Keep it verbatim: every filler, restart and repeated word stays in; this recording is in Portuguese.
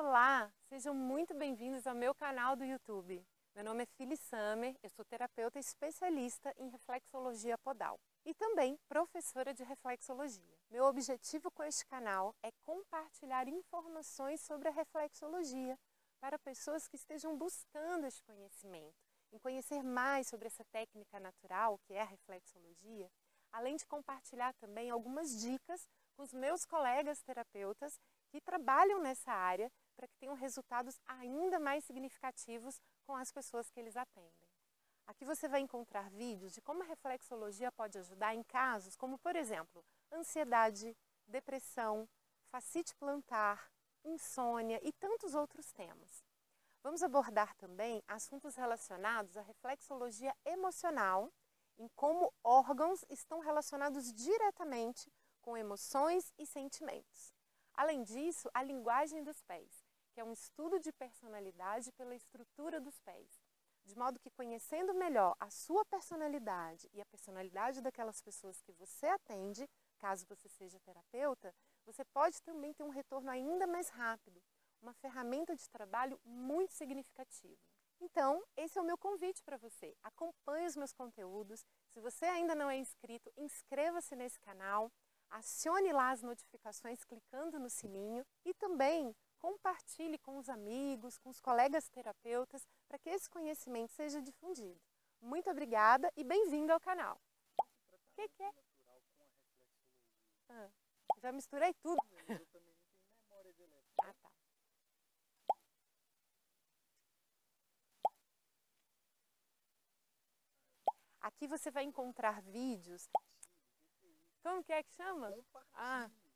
Olá, sejam muito bem-vindos ao meu canal do YouTube. Meu nome é Phylly Summer, eu sou terapeuta especialista em reflexologia podal e também professora de reflexologia. Meu objetivo com este canal é compartilhar informações sobre a reflexologia para pessoas que estejam buscando este conhecimento, em conhecer mais sobre essa técnica natural que é a reflexologia, além de compartilhar também algumas dicas com os meus colegas terapeutas que trabalham nessa área para que tenham resultados ainda mais significativos com as pessoas que eles atendem. Aqui você vai encontrar vídeos de como a reflexologia pode ajudar em casos como, por exemplo, ansiedade, depressão, fascite plantar, insônia e tantos outros temas. Vamos abordar também assuntos relacionados à reflexologia emocional, em como órgãos estão relacionados diretamente com emoções e sentimentos. Além disso, a linguagem dos pés, que é um estudo de personalidade pela estrutura dos pés. De modo que, conhecendo melhor a sua personalidade e a personalidade daquelas pessoas que você atende, caso você seja terapeuta, você pode também ter um retorno ainda mais rápido, uma ferramenta de trabalho muito significativa. Então, esse é o meu convite para você. Acompanhe os meus conteúdos. Se você ainda não é inscrito, inscreva-se nesse canal. Acione lá as notificações clicando no sininho e também compartilhe com os amigos, com os colegas terapeutas, para que esse conhecimento seja difundido. Muito obrigada e bem-vindo ao canal. O que, que é? Ah, já misturei tudo. Ah, tá. Aqui você vai encontrar vídeos. Como que é que chama? Ah,